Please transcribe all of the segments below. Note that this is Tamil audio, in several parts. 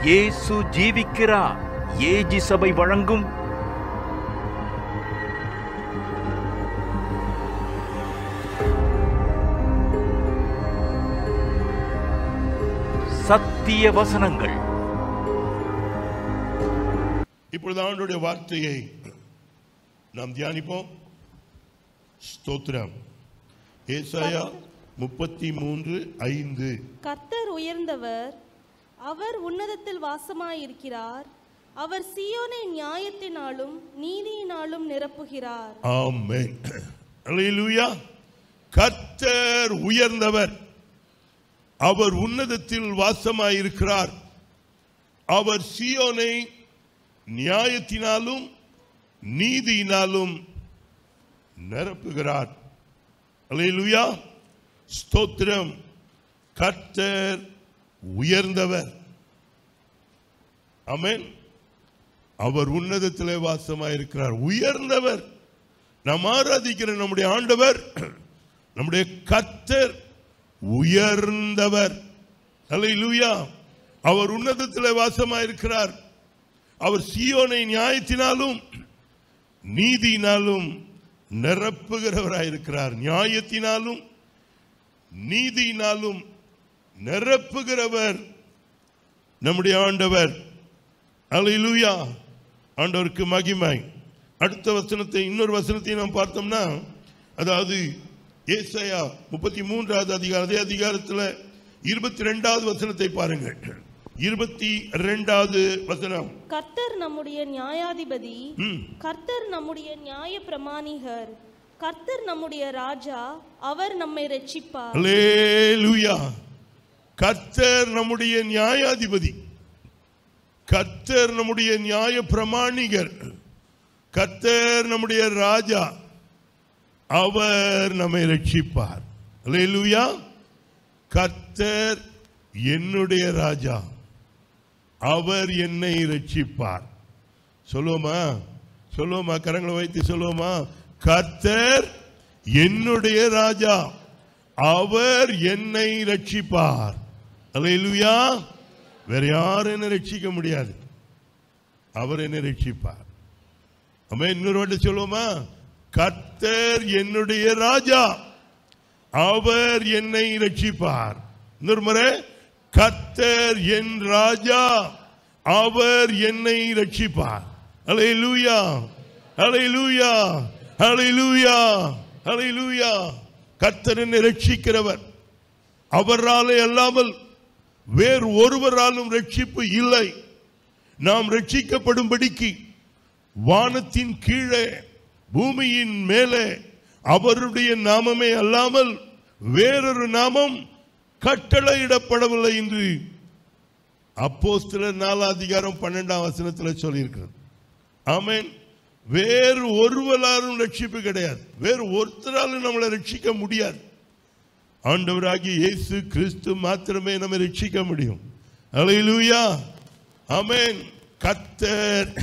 இயேசு ஜீவிக்கிறார். ஏஜி சபை வழங்கும் சத்திய வசனங்கள். இப்பொழுது ஆண்டவருடைய வார்த்தையை நாம் தியானிப்போம். ஸ்தோத்திரம். ஏசாயா 33:5. கர்த்தர் உயர்ந்தவர், அவர் உன்னதத்தில் வாசமாயிருக்கிறார். அவர் சீயோனை நியாயத்தினாலும் நீதியினாலும் நிரப்புகிறார். ஆமென். அல்லேலூயா. கர்த்தர் உயர்ந்தவர், அவர் உன்னதத்தில் வாசமாயிருக்கிறார். அவர் சீயோனை நியாயத்தினாலும் நீதியினாலும் நிரப்புகிறார். அல்லேலூயா. ஸ்தோத்திரம். கர்த்தர் உயர்ந்தவர். ஆமென். அவர் உன்னதத்திலே வாசமாயிருக்கிறார். உயர்ந்தவர். நாம் ஆராதிக்கிற நம்முடைய ஆண்டவர், நம்முடைய கர்த்தர் உயர்ந்தவர். அல்லேலூயா. அவர் உன்னதத்திலே வாசமாயிருக்கிறார். அவர் சீயோனை நியாயத்தினாலும் நீதியினாலும் நிரப்புகிறவராயிருக்கிறார். நியாயத்தினாலும் நீதியினாலும் நிரப்புகிறவர் நம்முடைய ஆண்டவர். அல்லேலூயா. ஆண்டவருக்கு மகிமை. அடுத்த வசனத்தை, இன்னொரு வசனத்தை நாம் பார்த்தோம்னா, அதாவது ஏசாயா 33வது அதிகாரம், அதே அதிகாரத்தில் 22வது வசனத்தை பாருங்கள். 22வது வசனம். கர்த்தர் நம்முடைய நியாயாதிபதி, கர்த்தர் நம்முடைய நியாய பிரமாணிகர், கர்த்தர் நம்முடைய ராஜா, அவர் நம்மை ரட்சிப்பார். அல்லேலூயா. கர்த்தர் நம்முடைய நியாயாதிபதி, கர்த்தர் நம்முடைய நியாய பிரமாணிகர், கர்த்தர் நம்முடைய ராஜா, அவர் நம்மை ரட்சிப்பார். அல்லேலூயா. கர்த்தர் என்னுடைய ராஜா, அவர் என்னை ரட்சிப்பார். சொல்லுவோமா? சொல்லுவோமா? கரங்களை வைத்து சொல்லுவோமா? கர்த்தர் என்னுடைய ராஜா, அவர் என்னை ரட்சிப்பார். அல்லேலூயா. வேற யாரும் என்னை ரட்சிக்க முடியாது, அவர் என்னை ரட்சிப்பார். ஆமென். இன்னொரு வாட்டி சொல்லுவோமா? கர்த்தர் என்னுடைய ராஜா, அவர் என்னை ரட்சிப்பார். இன்னொரு முறை, கர்த்தர் என் ராஜா, அவர் என்னை ரட்சிப்பார். அல்லேலூயா. அல்லேலூயா. அல்லேலூயா. அல்லேலூயா. கர்த்தர் என்னை ரட்சிக்கிறவர். அவராலே அல்லாமல் வேறு ஒருவராலும் ரட்சிப்பு இல்லை. நாம் ரட்சிக்கப்படும்படிக்கு வானத்தின் கீழே பூமியின் மேலே அவருடைய நாமமே அல்லாமல் வேறொரு நாமம் கட்டளையிடப்படவில்லை என்று அப்போஸ்தலர் 4:12 வசனத்தில் சொல்லியிருக்கிறது. ஆமென். வேறு ஒருவராலும் ரட்சிப்பு கிடையாது. வேறு ஒருத்தராலும் நம்மளை ரட்சிக்க முடியாது. ஆண்டவராகிய இயேசு கிறிஸ்து மாத்திரமே நம்மை ரட்சிக்க முடியும். அல்லேலூயா. ஆமென். கர்த்தர்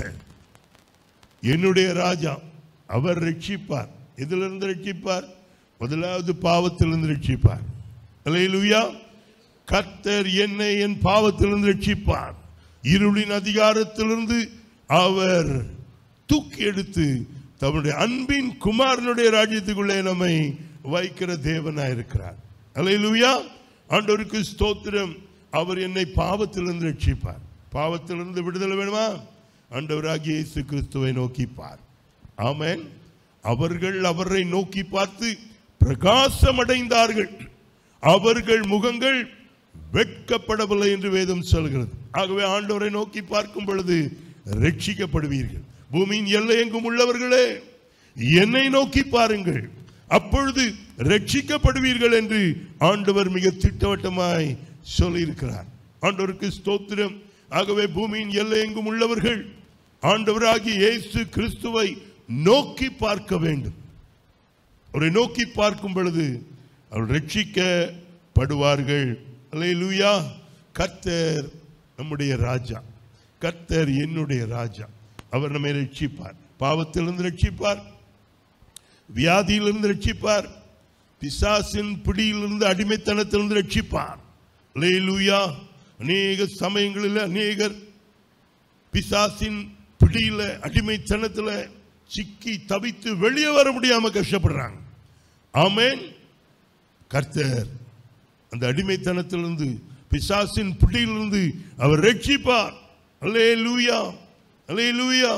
என்னுடைய ராஜா, அவர் ரட்சிப்பார். இதிலிருந்து ரட்சிப்பார். முதலாவது பாவத்திலிருந்து ரட்சிப்பார். அல்லேலூயா. கர்த்தர் என்னை என் பாவத்திலிருந்து ரட்சிப்பார். இருளின் அதிகாரத்திலிருந்து அவர் தூக்கி எடுத்து தம்முடைய அன்பின் குமாரனுடைய ராஜ்யத்துக்குள்ளே நம்மை வைக்கிற தேவனாயிருக்கிறார். அல்லேலூயா. ஆண்டவருக்கு ஸ்தோத்திரம். அவர் என்னை பாவத்திலிருந்து ரட்சிப்பார். பாவத்திலிருந்து விடுதலை வேணுமா? ஆண்டவராகிய இயேசு கிறிஸ்துவை நோக்கி பார். ஆமென். அவர்கள் அவரை நோக்கி பார்த்து பிரகாசம் அடைந்தார்கள், அவர்கள் முகங்கள் வெட்கப்படவில்லை என்று வேதம் சொல்கிறது. ஆகவே ஆண்டவரை நோக்கி பார்க்கும் பொழுது ரட்சிக்கப்படுவீர்கள். பூமியின் எல்லை எங்கும் உள்ளவர்களே, என்னை நோக்கி பாருங்கள், அப்பொழுது ரட்சிக்கப்படுவீர்கள் என்று ஆண்டவர் மிக திட்டவட்டமாய் சொல்லியிருக்கிறார். ஆண்டவருக்கு ஸ்தோத்திரம். ஆகவே பூமியின் எல்லை எங்கும் உள்ளவர்கள் ஆண்டவராகிய இயேசு கிறிஸ்துவை நோக்கி பார்க்க வேண்டும். அவரை நோக்கி பார்க்கும் பொழுது அவர் ரட்சிக்கப்படுவார்கள். அல்லேலூயா. கர்த்தர் நம்முடைய ராஜா, கர்த்தர் என்னுடைய ராஜா, அவர் நம்மை ரட்சிப்பார். பாவத்திலிருந்து ரட்சிப்பார், வியாதியிலிருந்து ரட்சிப்பார், பிசாசின் பிடியிலிருந்து அடிமைத்தனத்திலிருந்து ரட்சிப்பார். அல்லேலூயா. அநேக சமயங்களில் அநேகர் பிசாசின் பிடியில அடிமைத்தனத்தில் சிக்கி தவித்து வெளியே வர முடியாம கஷ்டப்படுறாங்க. ஆமென். கர்த்தர் அந்த அடிமைத்தனத்திலிருந்து பிசாசின் பிடியிலிருந்து அவர் ரட்சிப்பார். அல்லேலூயா, அல்லேலூயா.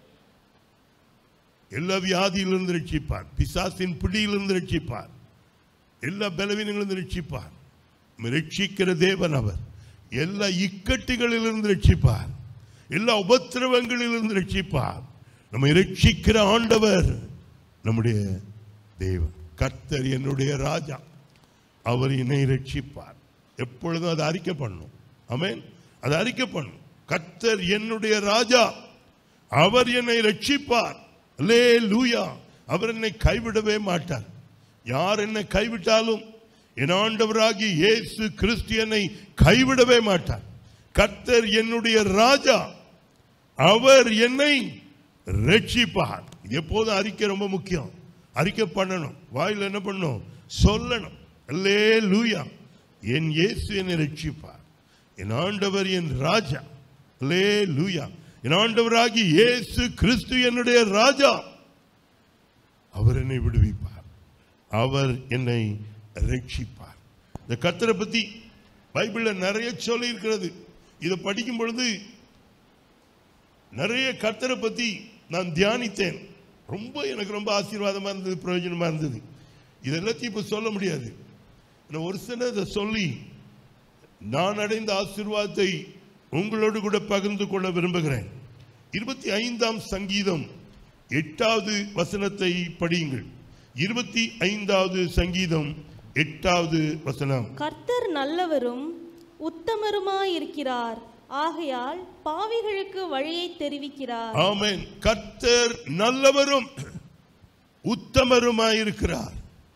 எல்லா வியாதியிலிருந்து ரட்சிப்பார், பிசாசின் பிடியிலிருந்து ரட்சிப்பார், எல்லா பலவீனங்களிலிருந்து ரட்சிப்பார். ரட்சிக்கிற தேவன் அவர். எல்லா இக்கட்டுகளிலிருந்து ரட்சிப்பார், எல்லா உபத்திரவங்களிலிருந்து ரட்சிப்பார். நம்மை ரட்சிக்கிற ஆண்டவர் நம்முடைய தேவன். கர்த்தர் என்னுடைய ராஜா, அவர் என்னை ரட்சிப்பார். எப்பொழுதும் அதை அறிக்கை பண்ணணும். ஆமென். அதை அறிக்கை பண்ணணும். கர்த்தர் என்னுடைய ராஜா, அவர் என்னை ரட்சிப்பார். அல்லேலூயா. அவர் என்னை கைவிடவே மாட்டார். யார் என்னை கைவிட்டாலும் என் ஆண்டவராகி இயேசு கிறிஸ்து என்னை கைவிடவே மாட்டார். கர்த்தர் என்னுடைய ராஜா, அவர் என்னை ரட்சிப்பார். எப்போதும் அறிக்கை ரொம்ப முக்கியம். அறிக்கை பண்ணணும், வாயில் என்ன பண்ணணும், சொல்லணும். அல்லேலூயா. என் இயேசு என்னை ரட்சிப்பார், என் ஆண்டவர் என் ராஜா. அல்லேலூயா. என் ஆண்டவராகி இயேசு கிறிஸ்து என்னுடைய ராஜா, அவர் என்னை விடுவிப்பார், அவர் என்னை ரட்சிப்பார். இந்த கர்த்தரை பத்தி பைபிள்ல நிறைய சொல்லி இருக்கிறது. இதை படிக்கும் பொழுது நிறைய கர்த்தரை பத்தி நான் தியானித்தேன். எனக்கு ரொம்ப ஆசீர்வாதமா இருந்தது, பிரயோஜனமா இருந்தது. இதெல்லாத்தையும் இப்ப சொல்ல முடியாது. ஒரு சில இதை சொல்லி நான் அடைந்த ஆசீர்வாதத்தை உங்களோடு கூட பகிர்ந்து கொள்ள விரும்புகிறேன். 25ஆம் சங்கீதம் 8வது வசனத்தை படியுங்கள். 25வது சங்கீதம் 8வது வசனம். கர்த்தர் நல்லவரும் உத்தமருமாயிருக்கிறார், ஆகையால் பாவிகளுக்கு வழியை தெரிவிக்கிறார். ஆமென். கர்த்தர் நல்லவரும் உத்தமருமாயிருக்கிறார்,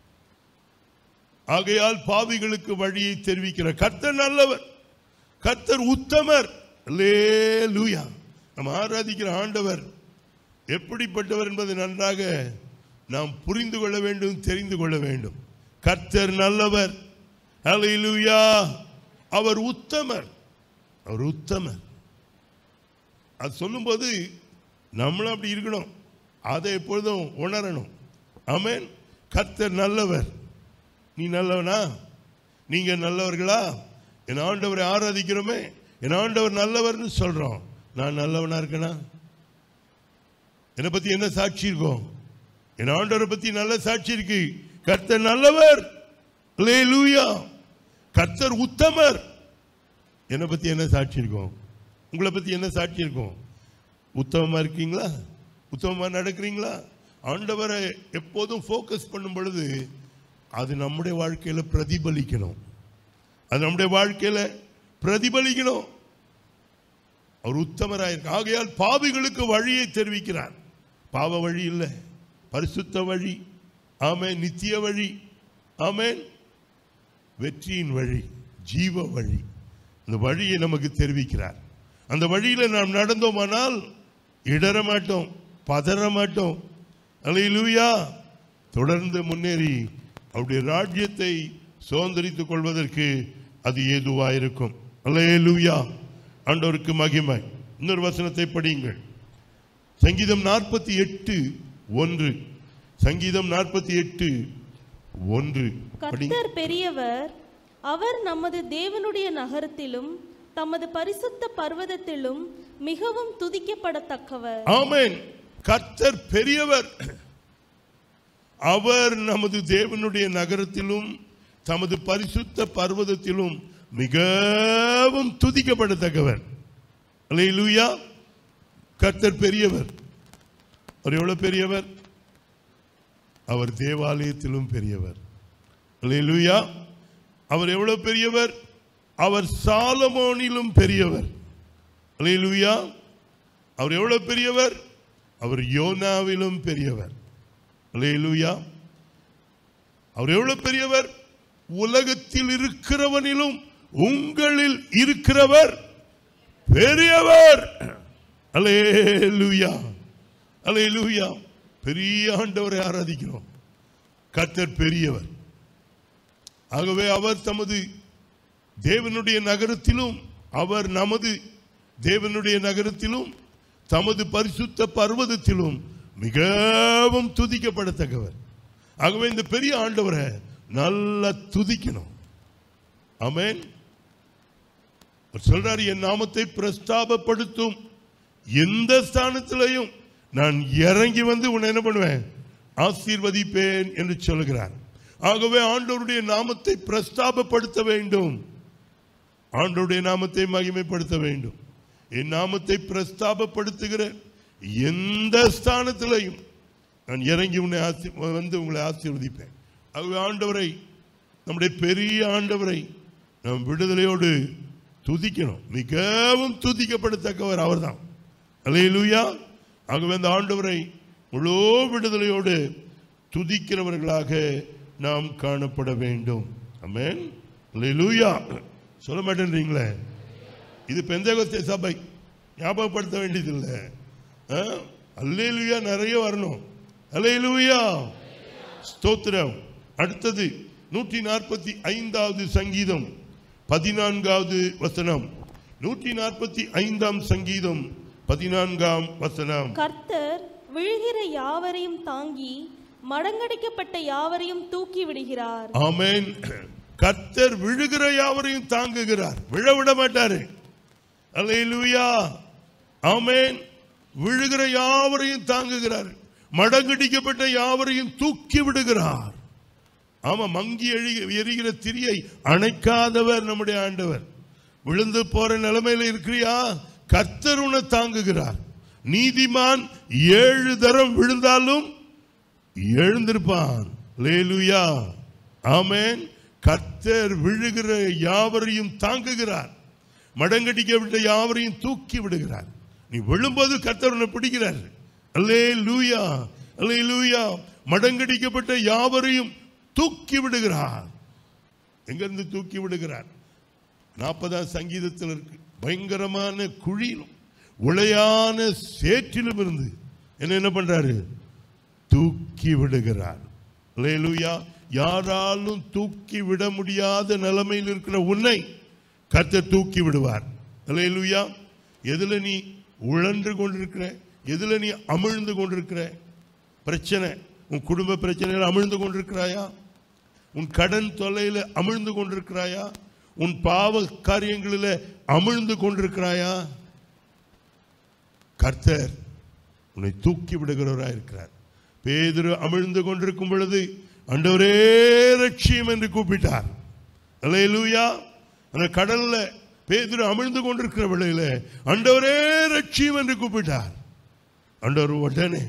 ஆகையால் பாவிகளுக்கு வழியை தெரிவிக்கிறார். கர்த்தர் நல்லவர், கர்த்தர் உத்தமர். அல்லேலூயா. நாம் ஆராதிக்கிற ஆண்டவர் எப்படிப்பட்டவர் என்பதை நன்றாக நாம் புரிந்து கொள்ள வேண்டும், தெரிந்து கொள்ள வேண்டும். கர்த்தர் நல்லவர். அல்லேலூயா. அவர் உத்தமர், அவர் உத்தமர். அது சொல்லும்போது நம்மளும் அப்படி இருக்கணும், அதை எப்பொழுதும் உணரணும். ஆமென். கர்த்தர் நல்லவர். நீ நல்லவனா? நீங்க நல்லவர்களா? என் ஆண்டவரை ஆராதிக்கிறோமே, என் ஆண்டவர் நல்லவர்னு சொல்றோம். நான் நல்லவனா இருக்கேனா? என்னை பத்தி என்ன சாட்சி இருக்கும்? என் ஆண்டவரை பத்தி நல்ல சாட்சி இருக்கு. கர்த்தர் நல்லவர். அல்லேலூயா. கர்த்தர் உத்தமர். என்னை பத்தி என்ன சாட்சி இருக்கும்? உங்களை பத்தி என்ன சாட்சி இருக்கும்? உத்தமமா இருக்கீங்களா? உத்தமமா நடக்கிறீங்களா? ஆண்டவரை எப்போதும் ஃபோக்கஸ் பண்ணும் பொழுது அது நம்முடைய வாழ்க்கையில பிரதிபலிக்கணும். அது நம்முடைய வாழ்க்கையில பிரதிபலிக்கணும். அவர் உத்தமராயிருக்க, ஆகையால் பாவிகளுக்கு வழியை தெரிவிக்கிறார். பாவ வழி இல்லை, பரிசுத்த வழி. ஆமென். நித்திய வழி. ஆமென். வெற்றியின் வழி, ஜீவ வழி. அந்த வழியை நமக்கு தெரிவிக்கிறார். அந்த வழியில நாம் நடந்தோமானால் இடற மாட்டோம், பதற மாட்டோம். அல்லேலூயா. தொடர்ந்து முன்னேறி அவருடைய ராஜ்யத்தை சுதந்திரித்துக் கொள்வதற்கு அது ஏதுவாயிருக்கும். அல்லேலூயா. ஆண்டவருக்கு மகிமை. இன்னொரு வசனத்தை படியுங்கள். சங்கீதம் 48:1. சங்கீதம் 48:1. கர்த்தர் பெரியவர், அவர் நமது தேவனுடைய நகரத்திலும் தமது பரிசுத்த பர்வதத்திலும் மிகவும் துதிக்கப்படத்தக்கவர். ஆமென். கர்த்தர் பெரியவர், அவர் நமது தேவனுடைய நகரத்திலும் தமது பரிசுத்த பர்வதத்திலும் மிகவும் துதிக்கப்படத்தக்கவர். அல்லேலூயா. கர்த்தர் பெரியவர். அவர் எவ்வளவு பெரியவர்? அவர் தேவாலயத்திலும் பெரியவர். அல்லேலூயா. அவர் எவ்வளவு பெரியவர்? அவர் சாலமோனிலும் பெரியவர். அல்லேலூயா. அவர் எவ்வளவு பெரியவர்? அவர் யோனாவிலும் பெரியவர். அல்லேலூயா. அவர் எவ்வளவு பெரியவர்? உலகத்தில் இருக்கிறவனிலும் உங்களில் இருக்கிறவர் பெரியவர். அல்லேலூயா. அல்லேலூயா. பெரிய ஆண்டவரை ஆராதிக்கிறோம். கர்த்தர் பெரியவர். ஆகவே அவர் தமது தேவனுடைய நகரத்திலும் அவர் நமது தேவனுடைய நகரத்திலும் தமது பரிசுத்த பர்வதத்திலும் மிகவும் துதிக்கப்படத்தக்கவர். ஆகவே இந்த பெரிய ஆண்டவரை நல்லா துதிக்கணும். ஆமென். சொல்றாரு, என் நாமத்தை பிரஸ்தாபப்படுத்தும் எந்த ஸ்தானத்திலையும் நான் இறங்கி வந்து உன்னை என்ன பண்ணுவேன், ஆசீர்வதிப்பேன் என்று சொல்கிறார். ஆகவே ஆண்டவருடைய நாமத்தை பிரஸ்தாபப்படுத்த வேண்டும், ஆண்டவருடைய நாமத்தை மகிமைப்படுத்த வேண்டும். என் நாமத்தை பிரஸ்தாபப்படுத்துகிற எந்த ஸ்தானத்திலையும் நான் இறங்கி உங்களை ஆசீர்வதிப்பேன். ஆகவே ஆண்டவரை, நம்முடைய பெரிய ஆண்டவரை நாம் விடுதலையோடு துதிக்கணும். மிகவும் துதிக்கப்படத்தக்கவர் அவர்தான். அல்லேலூயா. ஆகவே அந்த ஆண்டவரை முழு விடுதலையோடு துதிக்கிறவர்களாக நாம் காணப்பட வேண்டும். ஆமென். அல்லேலூயா. சொல்ல மாட்டேன்றீங்களே, இது பெந்தேகோஸ்தே சபை, ஞாபகப்படுத்த வேண்டியதில்லை. அல்லேலூயா நிறைய வரணும். அல்லேலூயா. ஸ்தோத்திரம். அடுத்தது 145வது சங்கீதம் 14வது வசனம். 145ஆம் சங்கீதம் 14ஆம் வசனம். கர்த்தர் விழுகிற யாவரையும் தாங்கி மடங்கடிக்கப்பட்ட யாவரையும் தூக்கி விடுகிறார். ஆமென். கர்த்தர் விழுகிற யாவரையும் தாங்குகிறார், விழவிட மாட்டாரு. அல்லேலூயா. ஆமென். விழுகிற யாவரையும் தாங்குகிறார், மடங்கடிக்கப்பட்ட யாவரையும் தூக்கி விடுகிறார். ஆமா, மங்கி எரிகிற திரியை அணைக்காதவர் நம்முடைய ஆண்டவர். விழுந்து போற நிலைமையில இருக்கிறியா, கர்த்தர் உன்னை தாங்குகிறார். நீதிமான் 7 தரம் விழுந்தாலும் எழுந்திருப்பான். அல்லேலூயா. ஆமென். கர்த்தர் விழுகிற யாவரையும் தாங்குகிறார், மடங்கடிக்கப்பட்ட யாவரையும் தூக்கி விடுகிறார். நீ விழும்போது கர்த்தர் உன்னை பிடிக்கிறார். அல்லேலூயா. அல்லேலூயா. மடங்கடிக்கப்பட்ட யாவரையும் தூக்கி விடுகிறார். எங்கிருந்து தூக்கி விடுகிறார்? 40ஆம் சங்கீதத்தில் இருக்கு. பயங்கரமான குழியிலும் உளையான சேற்றிலும் இருந்து என்ன பண்றாரு? தூக்கி விடுகிறார். அல்லேலூயா. யாராலும் தூக்கி விட முடியாத நிலைமையில் இருக்கிற உன்னை கர்த்தர் தூக்கி விடுவார். அல்லேலூயா. எதுல நீ உழன்று கொண்டிருக்கிற, எதுல நீ அமிழ்ந்து கொண்டிருக்கிற பிரச்சனை, உன் குடும்ப பிரச்சனையில் அமிழ்ந்து கொண்டிருக்கிறாயா? உன் கடன் தொல்லையில் அமிழ்ந்து கொண்டிருக்கிறாயா? உன் பாவ காரியங்களில் அமிழ்ந்து கொண்டிருக்கிறாயா? கர்த்தர் உன்னை தூக்கி விடுகிறவராக இருக்கிறார். பேதுரு அமிழ்ந்து கொண்டிருக்கும் பொழுது ஆண்டவரே ரட்சியம் என்று கூப்பிட்டார். அல்லேலூயா. அந்த கடல்ல பேதுரு அமிழ்ந்து கொண்டிருக்கிற வேளையில ஆண்டவரே ரட்சியம் என்று கூப்பிட்டார். ஆண்டவர் உடனே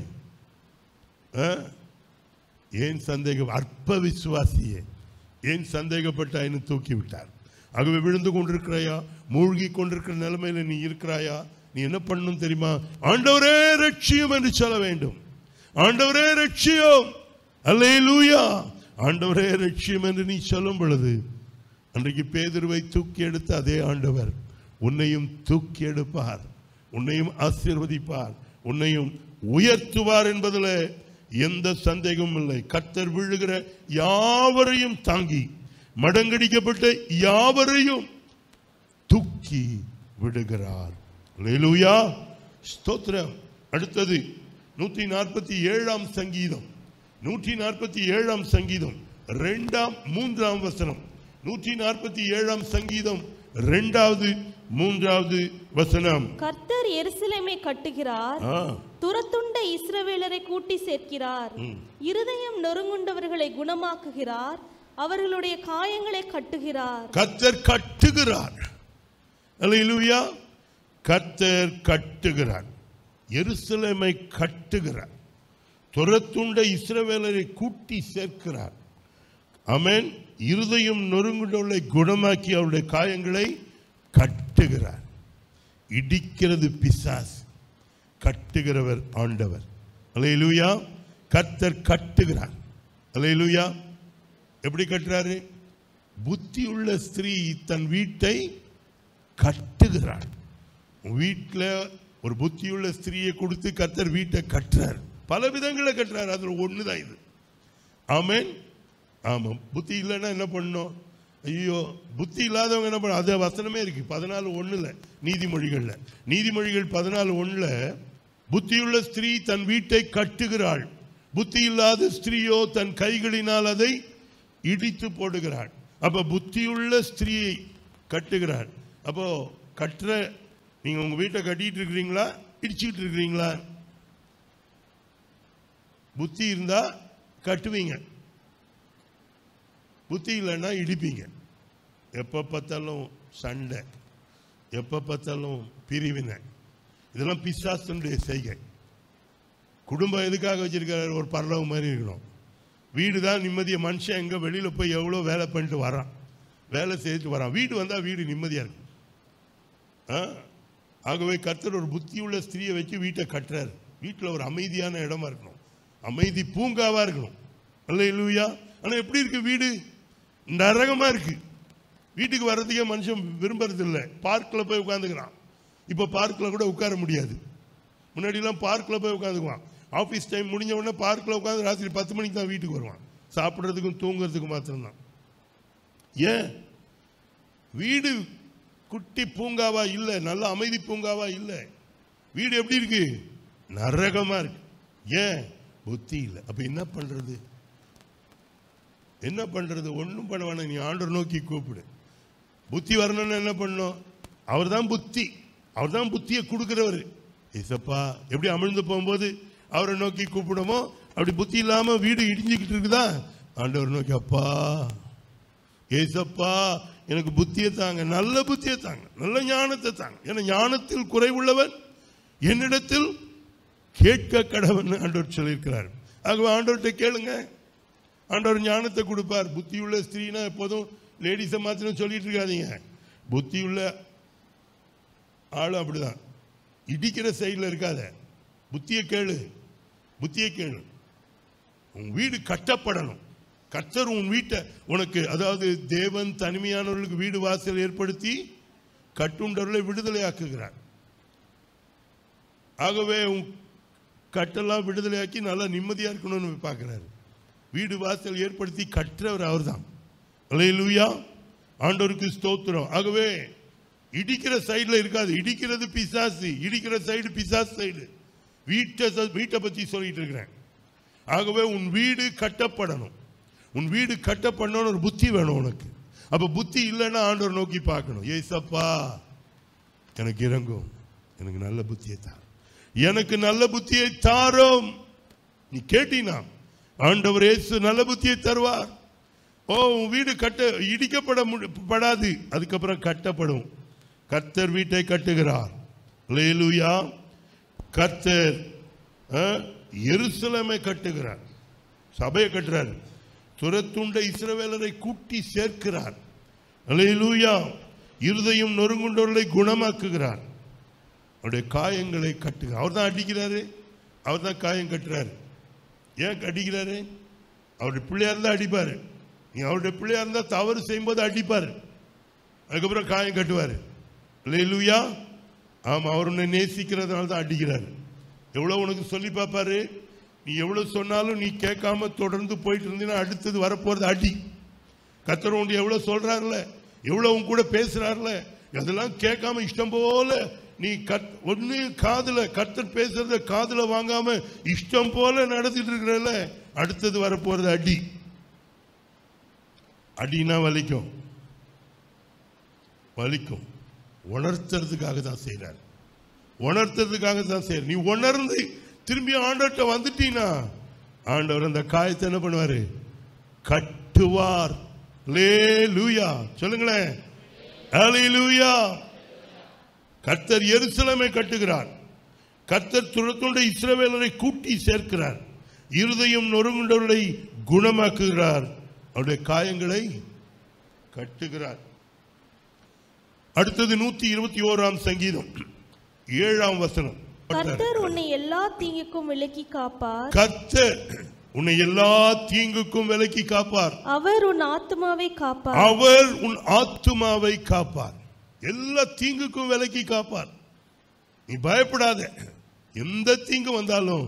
ஏன் சந்தேகம், அற்ப விசுவாசியே ஏன் சந்தேகப்பட்ட என்னை தூக்கி விட்டார். ஆகவே விழுந்து கொண்டிருக்கிறாயா, மூழ்கி கொண்டிருக்கிற நிலைமையில நீ இருக்கிறாயா? நீ என்ன பண்ணணும் தெரியுமா? ஆண்டவரே ரட்சியம் என்று சொல்ல வேண்டும். ஆண்டவரே ரட்சியம். அல்லேலூயா. ஆண்டவரே ரட்சியம் என்று நீ சொல்லும் பொழுது அன்றைக்கு பேதுருவை தூக்கி எடுத்த அதே ஆண்டவர் உன்னையும் தூக்கி எடுப்பார், உன்னையும் ஆசீர்வதிப்பார், உன்னையும் உயர்த்துவார் என்பதில் எந்த சந்தேகமும் இல்லை. கர்த்தர் விழுகிற யாவரையும் தாங்கி மடங்கடிக்கப்பட்ட யாவரையும் தூக்கி விடுகிறார். அல்லேலூயா. ஸ்தோத்திரம். அடுத்தது 147ஆம் சங்கீதம். 147ஆம் சங்கீதம் 2ஆம் 3ஆம் வசனம். 147ஆம் சங்கீதம் 2வது 3வது வசனம். கர்த்தர் எருசலேமை கட்டுகிறார், துரத்துண்ட இஸ்ரவேலரை கூட்டி சேர்க்கிறார், இருதயம் நொறுங்குண்டவர்களை குணமாக்குகிறார், அவர்களுடைய காயங்களை கட்டுகிறார். கர்த்தர் கட்டுகிறார். அல்லேலூயா. கர்த்தர் கட்டுகிறார், எருசலேமை கட்டுகிறார், துரத்துண்ட இஸ்ரவேலரை கூட்டி சேர்க்கிறார். ஆமென். இருதயம் நொறுங்குண்டவர்களை குணமாக்கி அவருடைய காயங்களை கட்டுகிறார். இடிக்கிறது பிசாசு, கட்டுகிறவர் ஆண்டவர். அல்லேலூயா. கர்த்தர் கட்டுகிறார். அல்லேலூயா. எப்படி கட்டுறாரு? புத்தியுள்ள ஸ்திரீ தன் வீட்டை கட்டுகிறார். வீட்டில் ஒரு புத்தியுள்ள ஸ்திரீயை கொடுத்து கர்த்தர் வீட்டை கட்டுறார். பல விதங்களை கட்டுறார். அதில் ஒண்ணுதான் இது. ஆமென். ஆமாம். புத்தி இல்லைன்னா என்ன பண்ணணும்? ஐயோ புத்தி இல்லாதவங்க என்ன பண்ண, அது வசனமே இருக்கு 14:1 நீதிமொழிகள்ல. நீதிமொழிகள் 14:1 புத்தியுள்ள ஸ்திரீ தன் வீட்டை கட்டுகிறாள், புத்தி இல்லாத ஸ்திரீயோ தன் கைகளினால் அதை இடித்து போடுகிறாள். அப்ப புத்தியுள்ள ஸ்திரீயை கட்டுகிறாள். அப்போ கட்டுற நீங்க உங்க வீட்டை கட்டிட்டு இருக்கிறீங்களா, இடிச்சுட்டு இருக்கிறீங்களா? புத்தி இருந்தா கட்டுவீங்க, புத்தி இல்லைன்னா இடிப்பீங்க. எப்போ பார்த்தாலும் சண்டை, எப்போ பார்த்தாலும் பிரிவினை, இதெல்லாம் பிசாசுடைய செய்கை. குடும்பம் எதுக்காக வச்சிருக்காரு? ஒரு பரலவம் மாதிரி இருக்கணும். வீடு தான் நிம்மதியை. மனுஷன் எங்கே வெளியில் போய் எவ்வளோ வேலை பண்ணிட்டு வரான், வேலை செய்துட்டு வரான். வீடு வந்தால் வீடு நிம்மதியாக இருக்கும். ஆகவே கர்த்தர் ஒரு புத்தியுள்ள ஸ்திரீயை வச்சு வீட்டை கட்டுறாரு. வீட்டில் ஒரு அமைதியான இடமா இருக்கணும், அமைதி பூங்காவாக இருக்கணும். அல்லேலூயா. ஆனால் எப்படி இருக்கு வீடு? நரகமாக இருக்கு. வீட்டுக்கு வர்றதுக்கே மனுஷன் விரும்புறது இல்லை. பார்க்கில் போய் உட்காந்துக்கிறான். இப்போ பார்க்கில் கூட உட்கார முடியாது. முன்னாடிலாம் பார்க்கில் போய் உட்காந்துக்குவான். ஆஃபீஸ் டைம் முடிஞ்ச உடனே பார்க்கில் உட்காந்து ராத்திரி 10 மணிக்கு தான் வீட்டுக்கு வருவான். சாப்பிட்றதுக்கும் தூங்குறதுக்கும் மாத்திரம்தான். ஏன்? வீடு குட்டி பூங்காவா இல்லை, நல்ல அமைதி பூங்காவா இல்லை. வீடு எப்படி இருக்கு? நரகமாக இருக்கு. ஏன்? புத்தி இல்லை. அப்போ என்ன பண்ணுறது? என்ன பண்ணுறது? ஒன்றும் பண்ண வேணாம். நீ ஆண்டவர் நோக்கி கூப்பிடு. புத்தி வரணும்னு என்ன பண்ணணும்? அவர் தான் புத்தி, அவர் தான் புத்தியை கொடுக்குறவர். ஏசப்பா எப்படி அமிழ்ந்து போகும்போது அவரை நோக்கி கூப்பிடுமோ, அப்படி புத்தி இல்லாமல் வீடு இடிஞ்சுக்கிட்டு இருக்குதா, ஆண்டவர் நோக்கி அப்பா ஏசப்பா எனக்கு புத்தியை தாங்க, நல்ல புத்தியை தாங்க, நல்ல ஞானத்தை தாங்க. ஏன்னா ஞானத்தில் குறைவுள்ளவன் என்னிடத்தில் கேட்க கடவன் ஆண்டவர் சொல்லியிருக்கிறார். ஆகவே ஆண்டவர்கிட்ட கேளுங்க, ஆண்டவர் ஞானத்தை கொடுப்பார். புத்தியுள்ள ஸ்திரீனா எப்போதும் லேடிஸை மாத்திரம் சொல்லிட்டு இருக்காதீங்க. புத்தியுள்ள ஆளும் அப்படிதான். இடிக்கிற சைடில் இருக்காத, புத்தியை கேளு, புத்தியை கேளு. உன் வீடு கட்டப்படணும். கர்த்தர் உன் வீட்டை உனக்கு, அதாவது தேவன் தனிமையானவர்களுக்கு வீடு வாசல் ஏற்படுத்தி கட்டுண்டவர்களை விடுதலை ஆக்குகிறார். ஆகவே உன் கட்டெல்லாம் விடுதலையாக்கி நல்லா நிம்மதியா இருக்கணும்னு பார்க்கிறாரு. வீடு வாசல் ஏற்படுத்தி கற்றவர் அவர் தான். அல்லேலூயா. ஆண்டவருக்கு ஸ்தோத்திரம். ஆகவே இடிக்கிற சைடுல இருக்காது. இடிக்கிறது பிசாசு, இடிக்கிற சைடு பிசாசு சைடு. வீட்டை பத்தி சொல்லிட்டு இருக்கிறேன். ஆகவே உன் வீடு கட்டப்படணும். உன் வீடு கட்டப்படணும். ஒரு புத்தி வேணும் உனக்கு. அப்ப புத்தி இல்லைன்னா ஆண்டவர் நோக்கி பார்க்கணும். ஏசப்பா எனக்கு இறங்கும், எனக்கு நல்ல புத்தியை தார், எனக்கு நல்ல புத்தியை தாரும். நீ கேட்டீனா ஆண்டவர் இயேசு நல்ல புத்தியை தருவார். ஓ உன் வீடு இடிக்கப்படாது, அதுக்கப்புறம் கட்டப்படும். கர்த்தர் வீட்டை கட்டுகிறார். அல்லேலூயா. கர்த்தர் எருசலேமை கட்டுகிறார், சபையை கட்டுறார். துரத்துண்ட இஸ்ரவேலரை கூட்டி சேர்க்கிறார். அல்லேலூயா. இருதயம் நொறுங்குண்டவர்களை குணமாக்குகிறார். அவருடைய காயங்களை கட்டுகிறார். அவர் தான் அடிக்கிறாரு, அவர் தான் காயம் கட்டுறாரு. ஏன் அடிக்கிறாரு? அவருடைய பிள்ளையா இருந்தா அடிப்பாரு. நீ அவருடைய பிள்ளையா இருந்தா தவறு செய்யும்போது அடிப்பாரு, அதுக்கப்புறம் காயம் கட்டுவாரு. அல்லேலூயா. ஆமா, அவர் உன்னை நேசிக்கிறதுனால தான் அடிக்கிறாரு. எவ்வளவு உனக்கு சொல்லி பார்ப்பாரு. நீ எவ்வளவு சொன்னாலும் நீ கேட்காம தொடர்ந்து போயிட்டு இருந்தீங்கன்னா அடுத்தது வரப்போறது அடி. கர்த்தர் உன்னை எவ்வளவு சொல்றாருல, எவ்வளவு உன் கூட பேசுறாருல, அதெல்லாம் கேட்காம இஷ்டம் போல நீ ஒன்னு காதுல கர்த்தர் பேசுறத காதுல வாங்காம இஷ்டம் போல நடத்திட்டு இருக்கிறல, அடுத்தது வரப்போறது அடி. அடினா வலிக்கும், வலிக்கும். உணர்த்துறதுக்காக தான் செய்யறாரு, உணர்த்துறதுக்காக தான் செய்யற. நீ உணர்ந்து திரும்பி ஆண்டவர்கிட்ட வந்துட்டீனா ஆண்டவர் அந்த காயத்தை என்ன பண்ணுவாரு? கட்டுவார். அல்லேலூயா. சொல்லுங்களேன். அல்லேலூயா. கர்த்தர் எருசலேமை கட்டுகிறார். கர்த்தர் துரத்துண்ட இஸ்ரவேலரை கூட்டி சேர்க்கிறார். இருதயம் நொறுங்குண்டவர்களை குணமாக்குகிறார். அவருடைய காயங்களை கட்டுகிறார். அடுத்தது 121ஆம் சங்கீதம் 7ஆம் வசனம். கர்த்தர் உன்னை எல்லா தீங்குக்கும் விலக்கி காப்பார். கர்த்தர் உன்னை எல்லா தீங்குக்கும் விலக்கி காப்பார். அவர் உன் ஆத்துமாவை காப்பார். அவர் உன் ஆத்துமாவை காப்பார். எல்லா தீங்குக்கும் விலக்கி காப்பார். நீ பயப்படாத. எந்த தீங்கு வந்தாலும்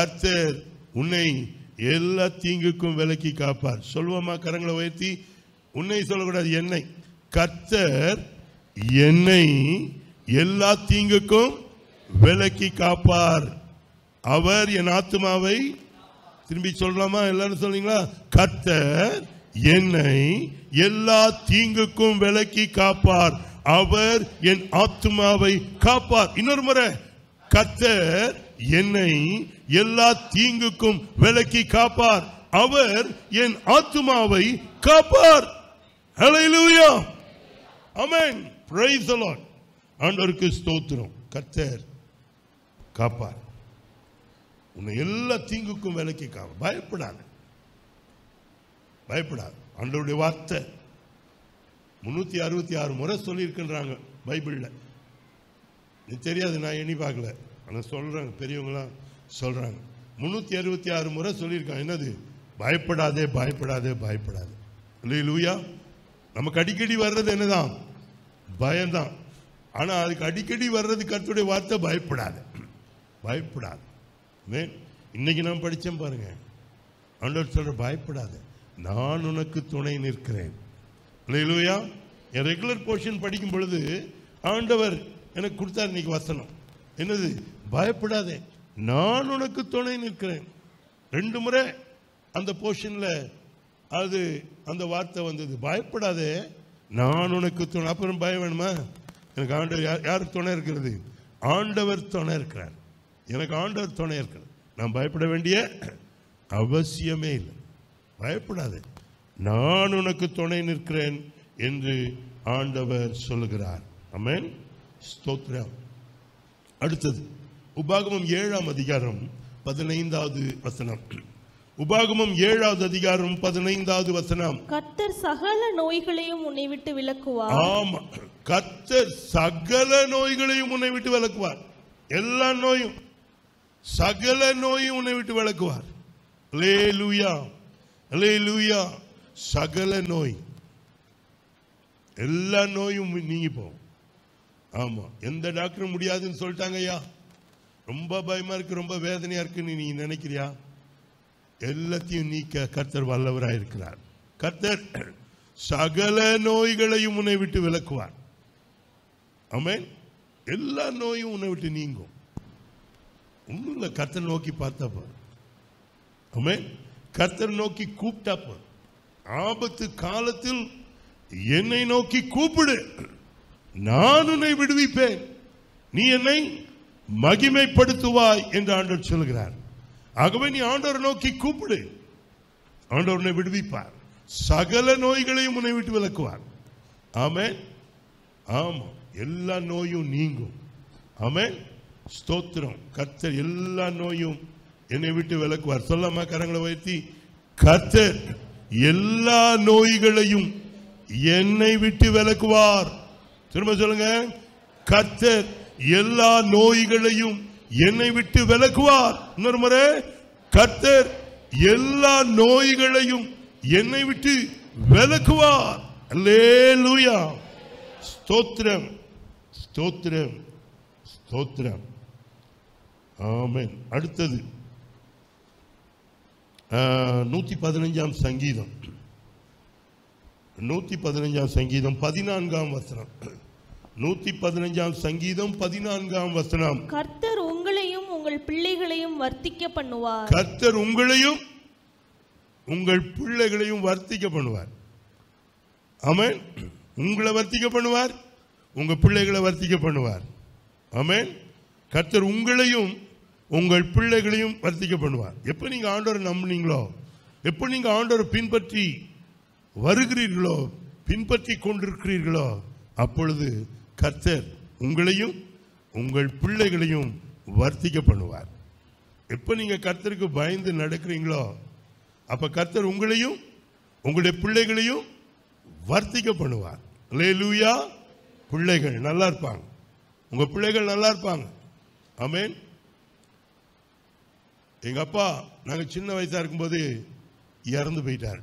கர்த்தர் உன்னை எல்லா தீங்குக்கும் விலக்கி காப்பார். சொல்வோமா? கரங்களை உயர்த்தி உன்னை சொல்லக்கூடாது, என்னை. கர்த்தர் என்னை எல்லா தீங்குக்கும் விலக்கி காப்பார். அவர் என் ஆத்துமாவை, திரும்பி சொல்லலாமா? எல்லாரும் சொல்றீங்களா? கர்த்தர் என்னை எல்லா தீங்குக்கும் விலக்கி காப்பார். அவர் என் ஆத்துமாவை காப்பார். இன்னொரு முறை, கர்த்தர் என்னை எல்லா தீங்குக்கும் விலக்கி காப்பார். அவர் என் ஆத்துமாவை காப்பார். Hallelujah, amen, praise the Lord. ஆண்டவருக்கு ஸ்தோத்திரம். கர்த்தர் காப்பார். உன்னை எல்லா தீங்குக்கும் விலக்கி காப்பார். பயப்படாத, பயப்படாது. ஆண்டவருடைய வார்த்தை 366 முறை சொல்லியிருக்கின்றாங்க பைபிள்ல. நீ தெரியாது, நான் எண்ணி பார்க்கல, ஆனால் சொல்றாங்க, பெரியவங்களாம் சொல்றாங்க. 366 முறை சொல்லியிருக்காங்க. என்னது? பயப்படாதே, பயப்படாதே, பயப்படாதே. அல்லேலூயா. நமக்கு அடிக்கடி வர்றது என்னதான்? பயம்தான். ஆனா அதுக்கு அடிக்கடி வர்றது கர்த்தருடைய வார்த்தை, பயப்படாது, பயப்படாது. இன்னைக்கு நான் படிச்சேன் பாருங்க, ஆண்டவர் சொல்ற, பயப்படாத, நான் உனக்கு துணை நிற்கிறேன். அல்லேலூயா. என் ரெகுலர் போர்ஷன் படிக்கும் பொழுது ஆண்டவர் எனக்கு கொடுத்தார் இன்னைக்கு வசனம். என்னது? பயப்படாதே, நான் உனக்கு துணை நிற்கிறேன். 2 முறை அந்த போர்ஷன்ல அது அந்த வார்த்தை வந்தது. பயப்படாதே, நான் உனக்கு துணை. அப்புறம் பயம் வேணுமா? எனக்கு ஆண்டவர் யார் துணை இருக்கிறது? ஆண்டவர் துணை இருக்கிறார். எனக்கு ஆண்டவர் துணை இருக்கிறார். நான் பயப்பட வேண்டிய அவசியமே இல்லை. பயப்படாதே, நான் உனக்கு துணை நிற்கிறேன் என்று ஆண்டவர் சொல்லுகிறார். ஆமென், ஸ்தோத்திரம். அடுத்தது உபாகமம் 7ஆம் அதிகாரம் 15வது வசனம். உபாகமம் 7வது அதிகாரம் 15வது வசனம். கர்த்தர் சகல நோய்களையும் உன்னை விட்டு விலக்குவார். ஆமா, கர்த்தர் சகல நோய்களையும் உன்னை விட்டு விலக்குவார். எல்லா நோயும், சகல நோயும் உன்னை விட்டு விலக்குவார். அல்லேலூயா, அல்லேலூயா. சகல நோய், எல்லா நோயும் நீங்கி போகும். ஆமா, எந்த டாக்டரும் முடியாதுன்னு சொல்லிட்டாங்க. ஐயா, ரொம்ப பயமா இருக்கு, ரொம்ப வேதனையா இருக்குன்னு நீ நினைக்கிறியா? எல்லாத்தையும் நீக்க கர்த்தர் வல்லவராய் இருக்கிறார். கர்த்தர் சகல நோய்களையும் உன்னை விட்டு விலக்குவார். ஆமென். எல்லா நோயும் உன்னை விட்டு நீங்கும். ஒன்றும் இல்லை, கர்த்தர் நோக்கி பார்த்தா போதும். ஆமென். கர்த்தர் நோக்கி கூப்பிட்டா போதும். ஆபத்து காலத்தில் என்னை நோக்கி கூப்பிடு, நான் உன்னை விடுவிப்பேன், நீ என்னை மகிமைப்படுத்துவாய் என்று ஆண்டவர் சொல்கிறார். ஆகவே நீ ஆண்டவரை நோக்கி கூப்பிடு, ஆண்டவர் உன்னை விடுவிப்பார். சகல நோய்களையும் உன்னை விட்டு விலக்குவார். ஆமென். ஆமா, எல்லா நோயும் நீங்கும். ஆமென், ஸ்தோத்திரம். கர்த்தர் எல்லா நோயும் என்னை விட்டு விலக்குவார். சொல்லாம கரங்களை உயர்த்தி, கர்த்தர் எல்லா நோய்களையும் என்னை விட்டு விலக்குவார். திரும்ப சொல்லுங்க, கர்த்தர் எல்லா நோய்களையும் என்னை விட்டு விலக்குவார். இன்னொரு முறை, கர்த்தர் எல்லா நோய்களையும் என்னை விட்டு விலக்குவார். அல்லேலூயா, ஸ்தோத்திரம், ஸ்தோத்திரம், ஸ்தோத்திரம். ஆமென். அடுத்தது 115ஆம் சங்கீதம், 115ஆம் சங்கீதம் 14ஆம் வசனம். 115ஆம் சங்கீதம் 14ஆம் வசனம். கர்த்தர் உங்களையும் உங்கள் பிள்ளைகளையும் வர்த்திக்க பண்ணுவார். கர்த்தர் உங்களையும் உங்கள் பிள்ளைகளையும் வர்த்திக்க பண்ணுவார். ஆமென். உங்களை வர்த்திக்க பண்ணுவார், உங்க பிள்ளைகளை வர்த்திக்க பண்ணுவார். ஆமென். கர்த்தர் உங்களையும் உங்கள் பிள்ளைகளையும் வர்த்திக்க பண்ணுவார். எப்ப நீங்க ஆண்டவரை நம்புனீங்களோ, எப்ப நீங்க ஆண்டவரை பின்பற்றி வருகிறீர்களோ, பின்பற்றி கொண்டிருக்கிறீர்களோ, அப்பொழுது கர்த்தர் உங்களையும் உங்கள் பிள்ளைகளையும் வர்த்திக்க பண்ணுவார். எப்ப நீங்க கர்த்தருக்கு பயந்து நடக்கிறீங்களோ, அப்ப கர்த்தர் உங்களையும் உங்களுடைய பிள்ளைகளையும் வர்த்திக்க பண்ணுவார். அல்லேலூயா. பிள்ளைகள் நல்லா இருப்பாங்க, உங்க பிள்ளைகள் நல்லா இருப்பாங்க. ஆமென். எங்க அப்பா நாங்க சின்ன வயசா இருக்கும்போது இறந்து போயிட்டார்.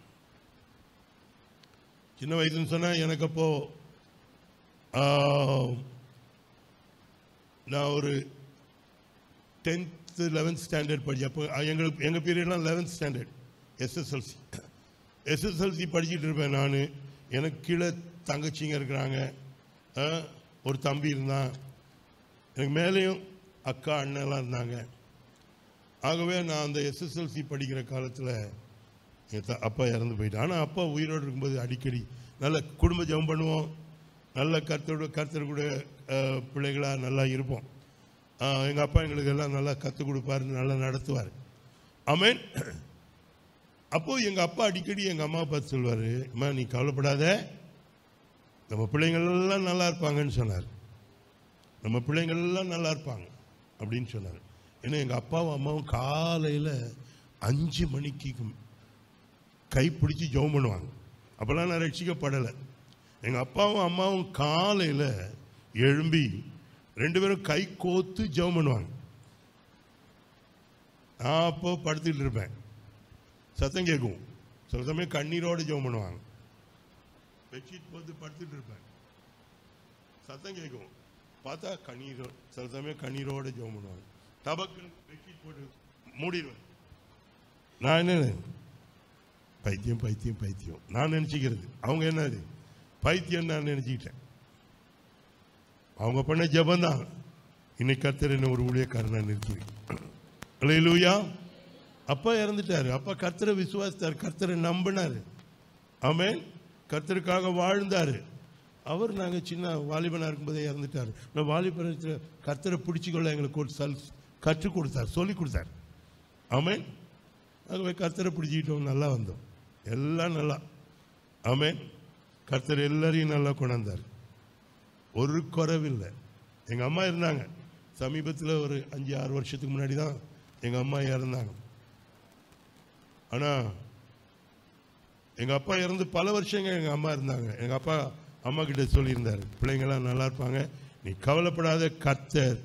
சின்ன வயசுன்னு சொன்னா எனக்கு அப்போ நான் ஒரு 10th 11th ஸ்டாண்டர்ட் படிச்சேன். அப்போ எங்க பீரியட்லாம் 11th ஸ்டாண்டர்ட் SSLC. SSLC படிச்சுட்டு இருப்பேன் நான். எனக்கு கீழே தங்கச்சிங்க இருக்கிறாங்க, ஒரு தம்பி இருந்தான், எனக்கு மேலேயும் அக்கா அண்ணெல்லாம் இருந்தாங்க. ஆகவே நான் அந்த SSLC படிக்கிற காலத்தில் என் அப்பா இறந்து போயிட்டான். ஆனால் அப்பா உயிரோடு இருக்கும்போது அடிக்கடி நல்ல குடும்ப ஜெபம் பண்ணுவோம், நல்ல கர்த்தர் கூட பிள்ளைகளாக நல்லா இருப்போம். எங்கள் அப்பா எங்களுக்கு எல்லாம் நல்லா கற்றுக் கொடுப்பார், நல்லா நடத்துவார். ஆமென். அப்போது எங்கள் அப்பா அடிக்கடி எங்கள் அம்மாவை பார்த்து சொல்வார், அம்மா நீ கவலைப்படாத, நம்ம பிள்ளைங்கள்லாம் நல்லா இருப்பாங்கன்னு சொன்னார். நம்ம பிள்ளைங்கள்லாம் நல்லா இருப்பாங்க அப்படின்னு சொன்னார். ஏன்னா எங்கள் அப்பாவும் அம்மாவும் காலையில் 5 மணிக்கு கைப்பிடிச்சி ஜெபம் பண்ணுவாங்க. அப்போல்லாம் நான் ரட்சிக்கப்படலை. எங்கள் அப்பாவும் அம்மாவும் காலையில் எழும்பி 2 பேரும் கை கோத்து ஜெபம் பண்ணுவாங்க. நான் அப்போ படுத்துக்கிட்டு இருப்பேன், சத்தம் கேட்கும். சில சமயம் கண்ணீரோடு ஜெபம் பண்ணுவாங்க. பெட்ஷீட் போட்டு படுத்துட்டு இருப்பேன், சத்தம் கேட்கும். பார்த்தா கண்ணீரோ, சில சமயம் கண்ணீரோடு ஜெபம் பண்ணுவாங்க. டபக்கு பெட்ஷீட் போட்டு மூடிடுவேன். நான் என்ன பைத்தியம் பைத்தியம் பைத்தியம் நான் நினச்சிக்கிறது, அவங்க என்னது பைத்தியம் நான் நினச்சிக்கிட்டேன். அவங்க பண்ண ஜெபந்தான் இன்னைக்கு கர்த்தர் என்ன ஒரு ஊழியக்காரனா நிறுத்துவேன். அல்லேலூயா. அப்பா இறந்துட்டாரு, அப்பா கர்த்தரை விசுவாசித்தார், கர்த்தரை நம்பினார். ஆமென். கர்த்தருக்காக வாழ்ந்தார். அவர் நாங்கள் சின்ன வாலிபனாக இருக்கும்போதே இறந்துட்டார். நான் வாலிபனத்தில் கர்த்தரை பிடிச்சிக்கொள்ள எங்களுக்கு கற்றுக் கொடுத்தார், சொல்லிக் கொடுத்தார். ஆமென். ஆகவே கர்த்தரை பிடிச்சிக்கிட்டோம், நல்லா வந்தோம், எல்லாம் நல்லா. ஆமென். கர்த்தர் எல்லாரையும் நல்லா கொண்டாந்தார், ஒரு குறைவில்லை. எங்கள் அம்மா இருந்தாங்க சமீபத்தில், ஒரு 5-6 வருஷத்துக்கு முன்னாடி தான் எங்கள் அம்மா இறந்தாங்க. ஆனால் எங்கள் அப்பா இறந்து பல வருஷங்கள் எங்கள் அம்மா இருந்தாங்க. எங்கள் அப்பா அம்மா கிட்ட சொல்லியிருந்தார், பிள்ளைங்களாம் நல்லா இருப்பாங்க, நீ கவலைப்படாத, கர்த்தர்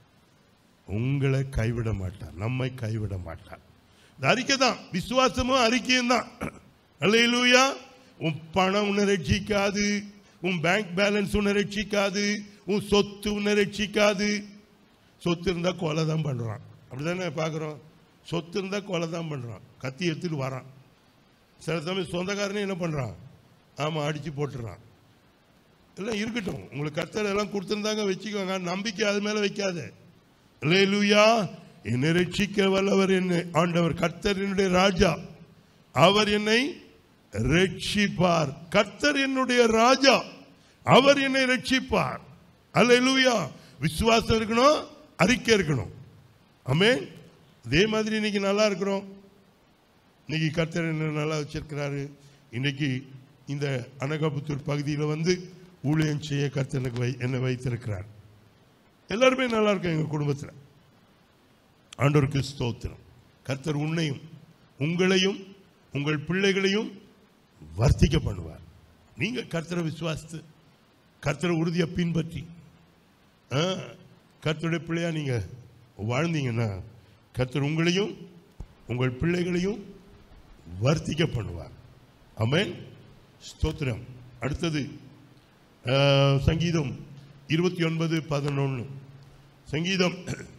உங்களை கைவிட மாட்டார், நம்மை கைவிட மாட்டார். இந்த அறிக்கை தான், விசுவாசமும் அறிக்கையும் தான். அல்லேலூயா. உன் பணம் உன்னை ரட்சிக்காது, உன் பேங்க் பேலன்ஸ் உன்னை ரட்சிக்காது, உன் சொத்து உன்னை ரட்சிக்காது. சொத்து இருந்தால் கொலை தான் பண்ணுறான், அப்படிதானே பார்க்குறோம். சொத்து இருந்தால் கொலை தான் பண்ணுறான், கத்தி எடுத்துட்டு வரான். சில சமயம் சொந்தக்காரனே என்ன பண்ணுறான், ஆமாம் அடித்து போட்டுறான். எல்லாம் இருக்கட்டும், உங்களுக்கு கர்த்தர் எல்லாம் கொடுத்துருந்தாங்க வச்சுக்கோங்க, நம்பிக்கை அது மேலே வைக்காத. அல்லேலூயா. என்னை ரட்சிக்க வல்லவர் என்ன ஆண்டவர், கர்த்தர் என்னுடைய ராஜா, அவர் என்னை ரட்சிப்பார். கர்த்தர் என்னுடைய ராஜா, அவர் என்னை ரட்சிப்பார். அல்லேலூயா. விசுவாசம் இருக்கணும், அறிக்கை இருக்கணும். ஆமென். அதே மாதிரி இன்னைக்கு நல்லா இருக்கிறோம். இன்னைக்கு கர்த்தர் என்ன நல்லா வச்சிருக்கிறாரு. இன்னைக்கு இந்த அனகாபுத்தூர் பகுதியில் வந்து ஊழியம் செய்ய கர்த்தர் என்னை வைத்திருக்கிறார். எல்லாருமே நல்லா இருக்கும் எங்கள் குடும்பத்தில். ஆண்டவருக்கு ஸ்தோத்திரம். கர்த்தர் உன்னையும் உங்களையும் உங்கள் பிள்ளைகளையும் வர்த்திக்க பண்ணுவார். நீங்கள் கர்த்தரை விசுவாசித்து கர்த்தரை உறுதியை பின்பற்றி கர்த்தருடைய பிள்ளையா நீங்கள் வாழ்ந்தீங்கன்னா கர்த்தர் உங்களையும் உங்கள் பிள்ளைகளையும் வர்த்திக்க பண்ணுவார். ஆமென். ஸ்தோத்திரம். அடுத்தது சங்கீதம் 29:11. சங்கீதம்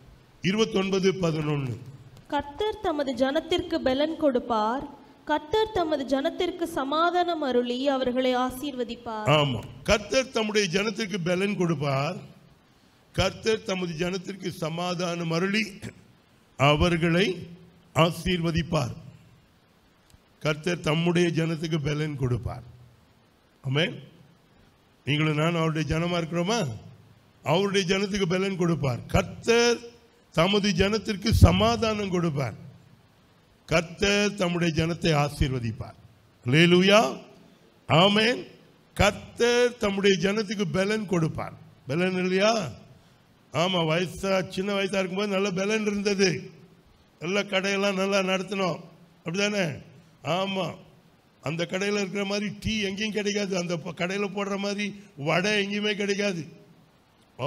29:11. கர்த்தர் தமது ஜனத்திற்கு பலன் கொடுப்பார், கர்த்தர் தமது ஜனத்திற்கு சமாதானம் அருளி அவர்களை ஆசீர்வதிப்பார். ஆமா, கர்த்தர் தம்முடைய ஜனத்திற்கு பலன் கொடுப்பார், கர்த்தர் தமது ஜனத்திற்கு சமாதானம் அருளி அவர்களை ஆசீர்வதிப்பார். கர்த்தர் தம்முடைய ஜனத்துக்கு பலன் கொடுப்பார். ஆமென். நீங்களும் நான் அவருடைய ஜனமா இருக்கிறோமா? அவருடைய ஜனத்துக்கு பலன் கொடுப்பார். கர்த்தர் தமது ஜனத்திற்கு சமாதானம் கொடுப்பார், கர்த்தர் தம்முடைய ஜனத்தை ஆசீர்வதிப்பார். அல்லேலூயா. ஆமென். கர்த்தர் தம்முடைய ஜனத்துக்கு பலன் கொடுப்பார். பலன் இல்லையா? ஆமா, சின்ன வயசா இருக்கும்போது நல்ல பலன் இருந்தது, நல்ல கடையெல்லாம் நல்லா நடத்தினோம், அப்படிதானே? ஆமா, அந்த கடையில் இருக்கிற மாதிரி டீ எங்கேயும் கிடைக்காது, அந்த கடையில் போடுற மாதிரி வடை எங்கேயுமே கிடைக்காது. ஓ,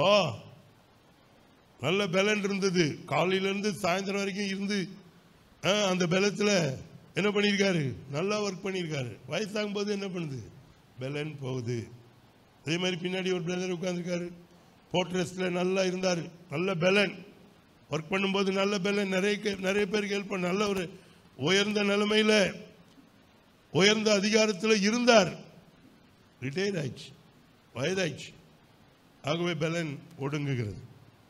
நல்ல பலன் இருந்தது, காலையிலேருந்து சாயந்தரம் வரைக்கும் இருந்து அந்த பலத்தில் என்ன பண்ணியிருக்காரு, நல்லா ஒர்க் பண்ணியிருக்காரு. வயசாகும் போது என்ன பண்ணுது, பலன் போகுது. அதே மாதிரி பின்னாடி ஒரு பிரதர் உட்காந்துருக்காரு, போர்ட்ரஸில் நல்லா இருந்தார், நல்ல பலன், ஒர்க் பண்ணும்போது நல்ல பலன், நிறைய பேருக்கு ஹெல்ப் பண்ண, நல்ல ஒரு உயர்ந்த நிலைமையில் உயர்ந்த அதிகாரத்தில் இருந்தார், ரிட்டையர் ஆயிடுச்சு, வயதாயிடுச்சு. ஆகவே பலன் ஒடுங்குகிறது.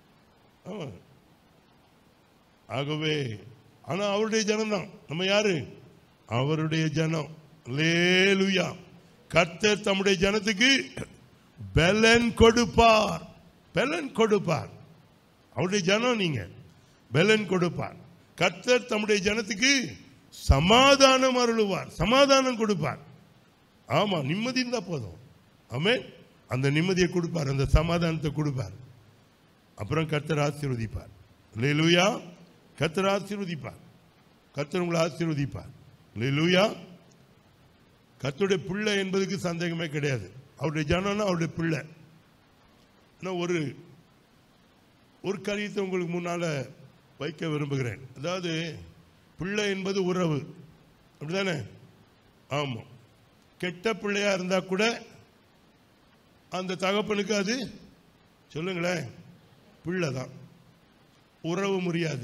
ஆகவே ஆனா அவருடைய ஜனம் தான். நம்ம யாரு? அவருடைய ஜனம். அல்லேலூயா. கர்த்தர் தம்முடைய ஜனத்துக்கு பலன் கொடுப்பார். பலன் கொடுப்பார். அவருடைய ஜனம் நீங்க. பலன் கொடுப்பார். கர்த்தர் தம்முடைய ஜனத்துக்கு சமாதானம் அருளுவார். சமாதானம் கொடுப்பார். ஆமா, நிம்மதி இருந்தா போதும். ஆமென். அந்த நிம்மதியை கொடுப்பார், அந்த சமாதானத்தை கொடுப்பார். அப்புறம் கர்த்தர் ஆசீர்வதிப்பார். அல்லேலூயா. கர்த்தர் ஆசீர்வதிப்பார். கர்த்தர் உங்களை ஆசீர்வதிப்பார். அல்லேலூயா. கர்த்தருடைய பிள்ளை என்பதுக்கு சந்தேகமே கிடையாது. அவருடைய ஜனம்னா அவருடைய பிள்ளை. ஒரு ஒரு காரியத்தை உங்களுக்கு முன்னால வைக்க விரும்புகிறேன். அதாவது பிள்ளை என்பது உறவு, அப்படிதானே? ஆமா. கெட்ட பிள்ளையா இருந்தா கூட அந்த தகப்பனுக்கு அது சொல்லுங்களேன் பிள்ளை தான், உறவு முடியாது.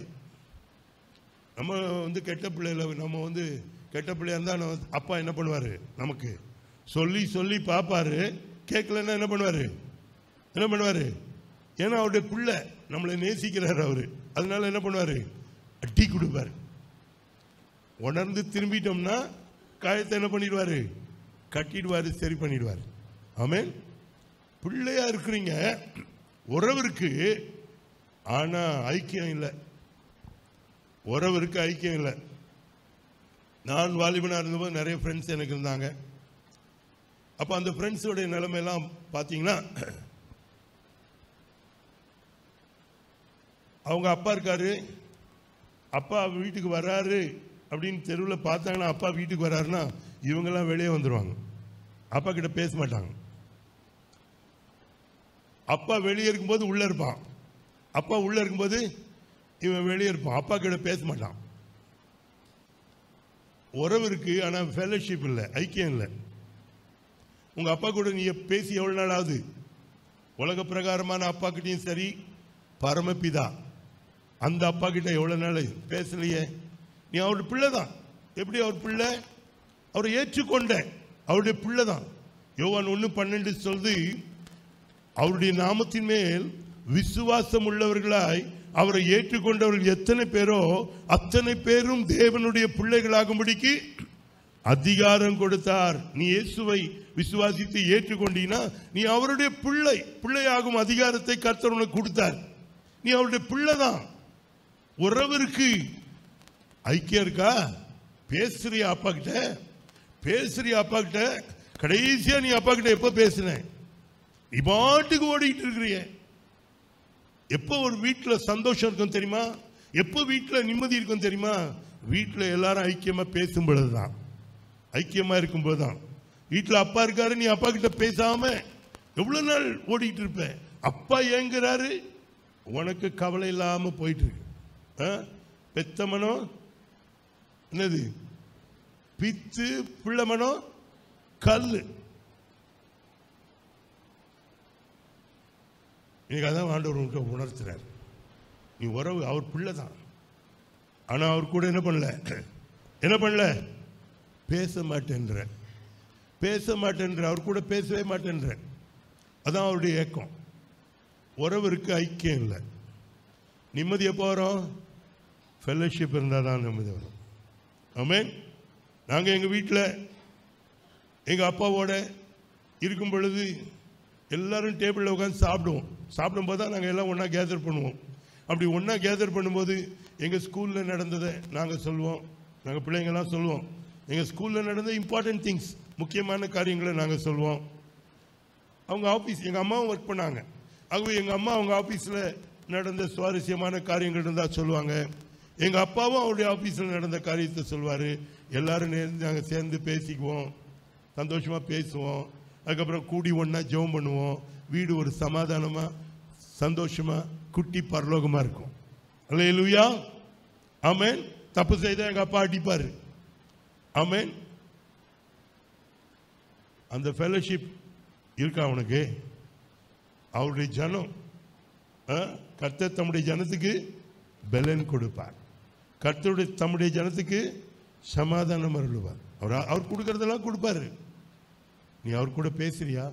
நம்ம கெட்ட பிள்ளைல நம்ம கெட்ட பிள்ளையா இருந்தா அப்பா என்ன பண்ணுவாரு? நமக்கு சொல்லி சொல்லி பார்ப்பாரு. கேட்கலன்னா என்ன பண்ணுவாரு? ஏன்னா அவருடைய பிள்ளை, நம்மளை நேசிக்கிறார் அவரு. அதனால என்ன பண்ணுவாரு? அடி கொடுப்பாரு. உணர்ந்து திரும்பிட்டோம்னா காயத்தை என்ன பண்ணிடுவாரு? கட்டிடுவாரு, சரி பண்ணிடுவாரு. ஆமென். பிள்ளையா இருக்கிறீங்க, உறவு இருக்கு, ஆனா ஐக்கியம் இல்லை. உறவு இருக்கு, ஐக்கியம் இல்லை. நான் வாலிபனா இருந்தபோது நிறைய ஃப்ரெண்ட்ஸ் எனக்கு இருந்தாங்க. அப்ப அந்த ஃப்ரெண்ட்ஸோடைய நிலைமையெல்லாம் பார்த்தீங்கன்னா, அவங்க அப்பா இருக்காரு, அப்பா வீட்டுக்கு வர்றாரு அப்படின்னு தெருவில் பார்த்தாங்கன்னா, அப்பா வீட்டுக்கு வர்றாருன்னா இவங்கெல்லாம் வெளியே வந்துடுவாங்க. அப்பா கிட்ட பேச மாட்டாங்க. அப்பா வெளியே இருக்கும்போது உள்ள இருப்பான், அப்பா உள்ள இருக்கும்போது இவன் வெளியே இருப்பான். அப்பா கிட்ட பேச மாட்டான். உறவு இருக்கு, ஆனா ஃபெலோஷிப் இல்லை, ஐக்கியம் இல்லை. உங்க அப்பா கூட நீ பேசி எவ்வளவு நாள் ஆகுது? உலக பிரகாரமான அப்பா கிட்டையும் சரி, பரமபிதா அந்த அப்பா கிட்ட எவ்வளவு நாள் பேசலையே? நீ அவருடைய பிள்ளை தான். எப்படி அவர் பிள்ளை? அவரை ஏற்றுக்கொண்ட அவருடைய பிள்ளை தான். யோவான் 1:12 சொல்லுது, அவருடைய நாமத்தின் மேல் விசுவாசம் உள்ளவர்களாய் அவரை ஏற்றுக்கொண்டவர்கள் எத்தனை பேரோ அத்தனை பேரும் தேவனுடைய பிள்ளைகளாகும்படிக்கு அதிகாரம் கொடுத்தார். நீ இயேசுவை விசுவாசித்து ஏற்றுக்கொண்டீனா நீ அவருடைய பிள்ளையாகும் அதிகாரத்தை கர்த்தர் உனக்கு கொடுத்தார். நீ அவருடைய பிள்ளை தான். உறவு இருக்கு, ஐக்கியம் இருக்கா? பேசுறியா அப்பா கிட்ட? கடைசியா நீ அப்பா கிட்ட எப்ப பேசுன? நீ பாட்டுக்கு ஓடிட்டு இருக்கிறிய. எப்போ ஒரு வீட்டில் சந்தோஷம் இருக்கும் தெரியுமா? எப்போ வீட்டில் நிம்மதி இருக்கும் தெரியுமா? வீட்டில் எல்லாரும் ஐக்கியமா பேசும் பொழுதுதான், ஐக்கியமா இருக்கும்போது தான். வீட்டில் அப்பா இருக்காரு, நீ அப்பா கிட்ட பேசாம எவ்வளவு நாள் ஓடிட்டு இருப்ப? அப்பா ஏங்குறாரு, உனக்கு கவலை இல்லாம போயிட்டு இருக்கு. பெத்த மனம் என்னது? பித்து. பிள்ளை மனம் கல்லு. இன்னைக்கு அதான் ஆண்டவர் உணர்த்துறார். நீ உறவு, அவர் பிள்ளை தான். ஆனா அவர் கூட என்ன பண்ணல? பேச மாட்டேன்ற. அவர் கூட பேசவே மாட்டேன்ற. அதான் அவருடைய ஏக்கம். உறவு இருக்கு, ஐக்கியம் இல்லை. நிம்மதி எப்போ வரும்? ஃபெலோஷிப் இருந்தால் தான் நிம்மதி வரும். ஆமென். நாங்கள் எங்கள் வீட்டில் எங்கள் அப்பாவோட இருக்கும் பொழுது எல்லாரும் டேபிளில் உட்காந்து சாப்பிடும்போது தான் நாங்கள் எல்லாம் ஒன்றா கேதர் பண்ணுவோம். அப்படி ஒன்றா கேதர் பண்ணும்போது எங்கள் ஸ்கூலில் நடந்ததை நாங்கள் சொல்லுவோம். நாங்கள் பிள்ளைங்கள்லாம் சொல்லுவோம். எங்கள் ஸ்கூலில் நடந்த இம்பார்ட்டன்ட் திங்ஸ், முக்கியமான காரியங்களை நாங்கள் சொல்லுவோம். அவங்க ஆஃபீஸ், எங்கள் அம்மாவும் ஒர்க் பண்ணாங்க. ஆகவே எங்கள் அம்மா அவங்க ஆஃபீஸில் நடந்த சுவாரஸ்யமான காரியங்கள் இருந்தால் சொல்லுவாங்க. எங்கள் அப்பாவும் அவருடைய ஆஃபீஸில் நடந்த காரியத்தை சொல்லுவார். எல்லாரும் நாங்கள் சேர்ந்து பேசிக்குவோம், சந்தோஷமாக பேசுவோம். அதுக்கப்புறம் கூடி ஒன்றா ஜெபம் பண்ணுவோம். வீடு ஒரு சமாதானமாக சந்தோஷமாக குட்டி பரலோகமாக இருக்கும். அல்லேலூயா. ஆமென். தப்பு செய்தால் எங்கள் அப்பா அடிப்பார். ஆமென். அந்த ஃபெலோஷிப் இருக்கா உனக்கு? அவருடைய ஜனம், கர்த்தர் தம்முடைய ஜனத்துக்கு பலன் கொடுப்பார். கர்த்தருடைய தம்முடைய ஜனத்துக்கு சமாதானம் அருளுவார். அவர் கொடுக்கறதெல்லாம் கொடுப்பாரு. நீ அவர் கூட பேசுறியா?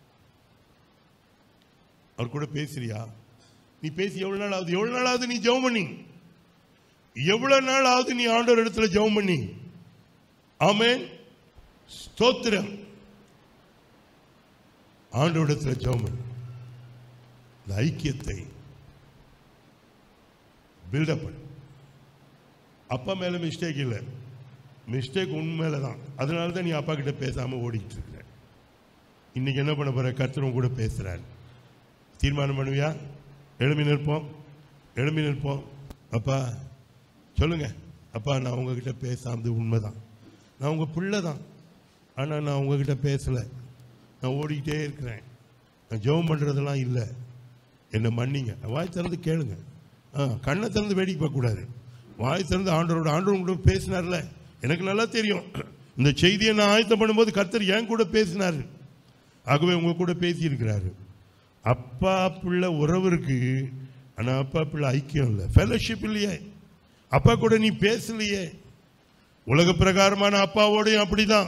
அவர் கூட பேசுறியா? நீ பேசி எவ்வளவு நாள் ஆகுது? எவ்வளவு நாள் ஆகுது நீ ஜெபம் பண்ணி? எவ்வளவு நாள் ஆகுது நீ ஆண்டவர் இடத்துல ஜெபம் பண்ணி? ஆமென், ஸ்தோத்திரம். ஆண்டவர் இடத்துல ஜெபம் பண்ணு. இந்த ஐக்கியத்தை பில்டப் பண்ணு. அப்பா மேல மிஸ்டேக் இல்லை, மிஸ்டேக் உண்மையில தான். அதனால தான் நீ அப்பா கிட்ட பேசாம ஓடிக்கிட்டு இருக்க. இன்னைக்கு என்ன பண்ண போற? கர்த்தர் கூட பேசுறாரு. தீர்மானம் பண்ணுவியா? எழுப்பி நிற்போம், எழுப்பி நிற்போம். அப்பா சொல்லுங்க, அப்பா நான் உங்ககிட்ட பேசாமது உண்மைதான், நான் உங்க பிள்ளை தான், ஆனால் நான் உங்ககிட்ட பேசலை, நான் ஓடிக்கிட்டே இருக்கிறேன், நான் ஜெபம் பண்ணுறதெல்லாம் இல்லை, என்னை மன்னிங்க. வாய் திறந்து கேளுங்க. கண்ணை திறந்து வேடிக்கை பார்க்கக்கூடாது. வாய் திறந்து ஆண்டவர் கூட பேசினார்ல. எனக்கு நல்லா தெரியும், இந்த செய்தியை நான் ஆயத்தம் பண்ணும்போது கர்த்தர் என் கூட பேசினார். ஆகவே உங்க கூட பேசியிருக்கிறாரு. அப்பா பிள்ளை உறவு இருக்கு, ஆனால் அப்பா பிள்ளை ஐக்கியம் இல்லை, ஃபெலோஷிப் இல்லையே. அப்பா கூட நீ பேசலையே. உலக பிரகாரமான அப்பாவோடையும் அப்படிதான்,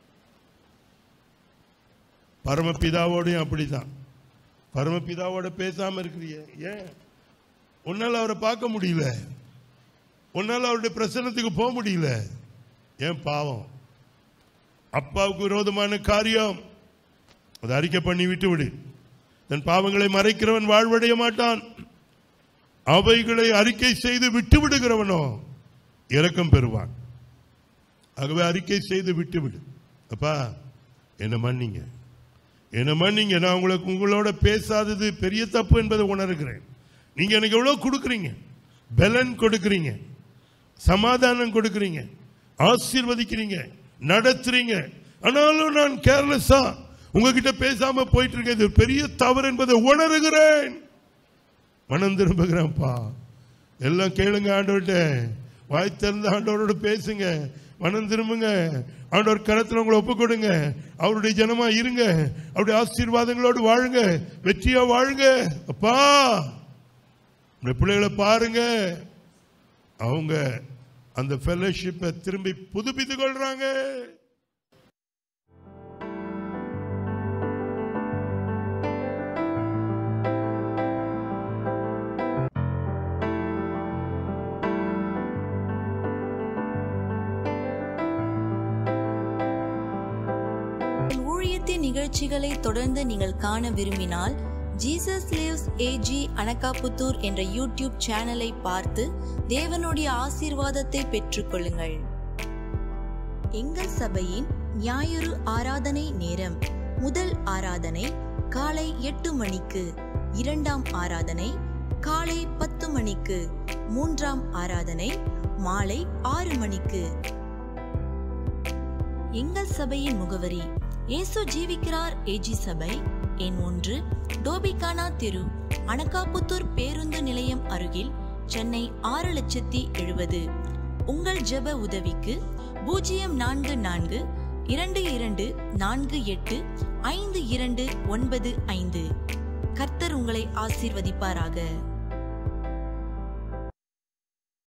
பரமபிதாவோடையும் அப்படிதான். பரமபிதாவோட பேசாம இருக்கிறியே. ஏன்? உன்னால அவரை பார்க்க முடியல, உன்னால அவருடைய பிரசன்னத்துக்கு போக முடியல. ஏன்? பாவம். அப்பாவுக்கு விரோதமான காரியம், அதை அறிக்கை பண்ணி விட்டு விடு. தன் பாவங்களை மறைக்கிறவன் வாழ்வடைய மாட்டான். அவைகளை அறிக்கை செய்து விட்டு விடுகிறவனோ இரக்கம் பெறுவான். ஆகவே அறிக்கை செய்து விட்டு விடு. அப்பா என்ன மன்னிங்க, என்ன மன்னிங்க. நான் உங்களோட பேசாதது பெரிய தப்பு என்பதை உணர்கிறேன். நீங்க எனக்கு எவ்வளவு கொடுக்குறீங்க, பலன் கொடுக்குறீங்க, சமாதானம் கொடுக்குறீங்க, ஆசீர்வதிக்கிறீங்க, நடத்துறீங்க. ஆனாலும் நான் கேர்லெஸ்ஸா உங்ககிட்ட பேசாம போயிட்டு இருக்கேன். இது பெரிய தவறு என்பதை உணர்கிறேன். மனம் திரும்புகிறேன்ப்பா. எல்லாம் கேளுங்க ஆண்டவர்கிட்ட, வாய் திறந்து ஆண்டவரோட பேசுங்க, மனம் திரும்புங்க. ஆண்டவர் கரத்தில் உங்களை ஒப்பு கொடுங்க. அவருடைய ஜனமா இருங்க, அவருடைய ஆசீர்வாதங்களோடு வாழுங்க, வெற்றியா வாழுங்க. அப்பா பிள்ளைகளை பாருங்க, அவங்க அந்த ஃபெலோஷிப்பை திரும்பி புதுப்பித்துக் கொள்றாங்க. நிகழ்ச்சிகளை தொடர்ந்து நீங்கள் காண விரும்பினால் ஜீசஸ் லிவ்ஸ் ஏஜி அனகாபுத்தூர் என்ற யூடியூப் சேனலை பார்த்து தேவனுடைய ஆசீர்வாதத்தை பெற்றுக்கொள்ளுங்கள். எங்கள் சபையின் ஞாயிறு ஆராதனை நேரம்: முதல் ஆராதனை காலை 8 மணிக்கு, இரண்டாம் ஆராதனை காலை 10 மணிக்கு, மூன்றாம் ஆராதனை மாலை 6 மணிக்கு. எங்கள் சபையின் முகவரி: இயேசு ஜீவிக்கிறார் ஏஜி சபை, எண் 1, டோபிகானா தெரு, அனகாபுத்தூர் பேருந்து நிலையம் அருகில், சென்னை 6,70,000. உங்கள் ஜெப உதவிக்கு 0442248525. கர்த்தர் உங்களை ஆசீர்வதிப்பாராக.